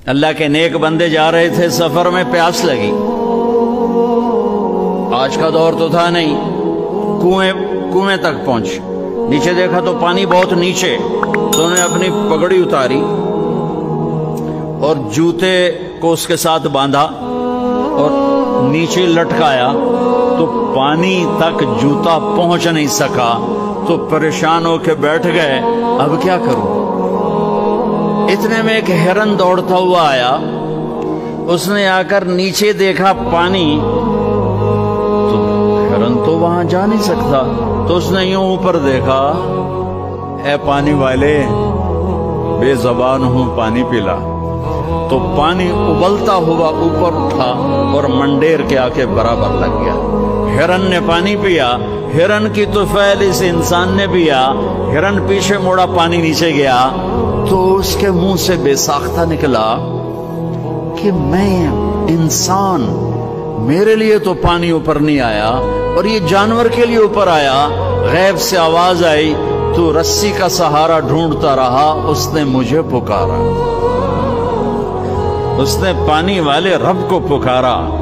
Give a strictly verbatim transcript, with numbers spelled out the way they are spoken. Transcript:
اللہ کے نیک بندے جا رہے تھے سفر میں، پیاس لگی، آج کا دور تو تھا نہیں، کنویں کنویں تک پہنچ، نیچے دیکھا تو پانی بہت نیچے، تو انہوں نے اپنی پگڑی اتاری اور جوتے کو اس کے ساتھ باندھا اور نیچے لٹکایا، تو پانی تک جوتا پہنچ نہیں سکا، تو پریشان ہو کے بیٹھ گئے، اب کیا کروں؟ اتنے میں ایک ہرن دوڑتا ہوا آیا، اس نے آ کر نیچے دیکھا پانی، تو ہرن تو وہاں جا نہیں سکتا، تو اس نے یوں اوپر دیکھا، اے پانی والے، بے زبان ہوں، پانی پلا۔ تو پانی ابلتا ہوا اوپر اٹھا اور منڈیر کے آ کے برابر لگ گیا۔ ہرن نے پانی پیا، ہرن کی طفیل اس انسان نے پیا، ہرن پیچھے موڑا، پانی نیچے گیا، تو اس کے منہ سے بے ساختہ نکلا کہ میں انسان، میرے لیے تو پانی اوپر نہیں آیا اور یہ جانور کے لیے اوپر آیا۔ غیب سے آواز آئی، تو رسی کا سہارا ڈھونڈتا رہا، اس نے مجھے پکارا، اس نے پانی والے رب کو پکارا۔